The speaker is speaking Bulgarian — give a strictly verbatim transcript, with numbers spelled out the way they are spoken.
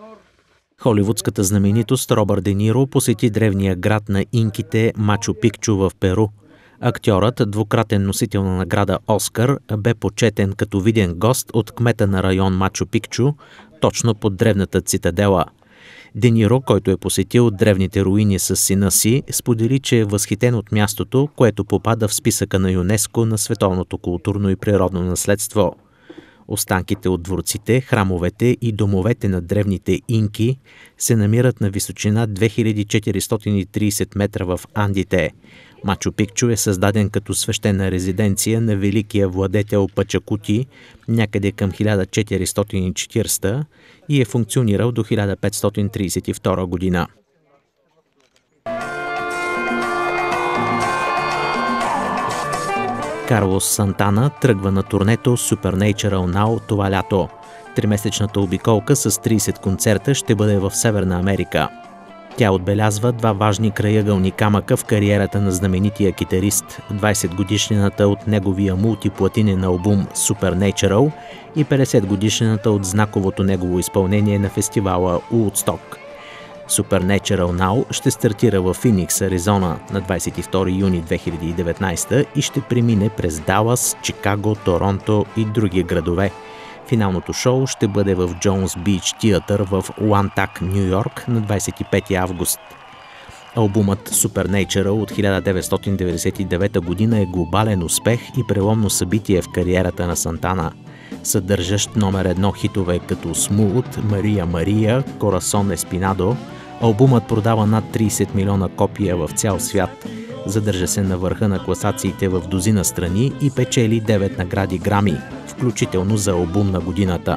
Холивудската знаменитост Робърт Де Ниро посети древния град на инките Мачу Пикчу в Перу. Актьорът, двукратен носител на награда Оскар, бе почетен като виден гост от кмета на район Мачу Пикчу, точно под древната цитадела. Де Ниро, който е посетил древните руини с сина си, сподели, че е възхитен от мястото, което попада в списъка на ЮНЕСКО на световното културно и природно наследство. Останките от дворците, храмовете и домовете на древните инки се намират на височина две хиляди четиристотин и трийсет метра в Андите. Мачу Пикчу е създаден като свещена резиденция на великия владетел Пачакути някъде към хиляда четиристотин и четирийсета и е функционирал до хиляда петстотин трийсет и втора година. Карлос Сантана тръгва на турнето Supernatural Now това лято. Тримесечната обиколка с трийсет концерта ще бъде в Северна Америка. Тя отбелязва два важни краягълни камъка в кариерата на знаменития китарист, двайсет годишнината от неговия мултиплатинен албум Supernatural и петдесет годишнината от знаковото негово изпълнение на фестивала Woodstock. Supernatural Now ще стартира в Феникс, Аризона на двайсет и втори юни две хиляди и деветнайсета и ще премине през Далас, Чикаго, Торонто и други градове. Финалното шоу ще бъде в Джонс Бич Театър в Уантак, Ню Йорк на двайсет и пети август. Албумът Supernatural от хиляда деветстотин деветдесет и девета година е глобален успех и преломно събитие в кариерата на Сантана, съдържащ номер едно хитове като Smooth, Мария Мария, Corazon Espinado. Албумът продава над трийсет милиона копия в цял свят. Задържа се на върха на класациите в дозина страни и печели девет награди Грами, включително за албум на годината.